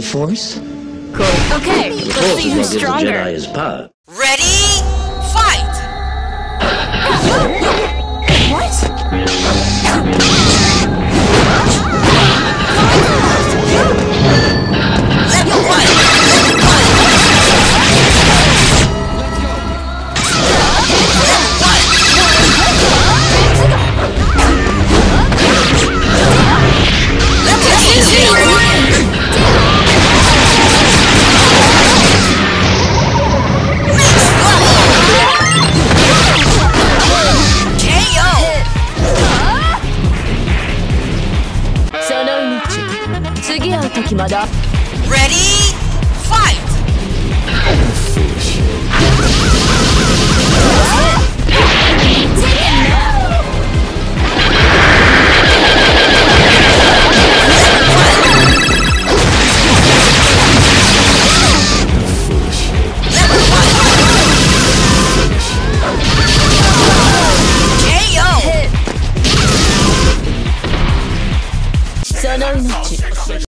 Force? Cool. Okay, The let's Force see is who's what gives the stronger. Jedi his power. Ready? Fight! Ready? Fight! So no